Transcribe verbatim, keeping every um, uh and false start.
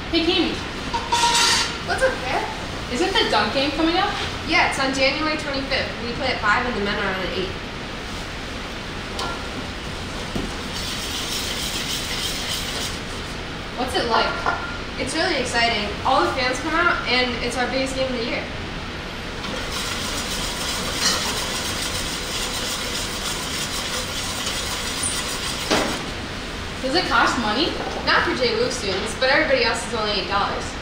Hey, Kimi, What's up, Bear? isn't the dunk game coming up? Yeah, it's on January twenty-fifth. We play at five and the men are on at eight. What's it like? It's really exciting. All the fans come out and it's our biggest game of the year. Does it cost money? Not for J. Wu students, but everybody else is only eight dollars.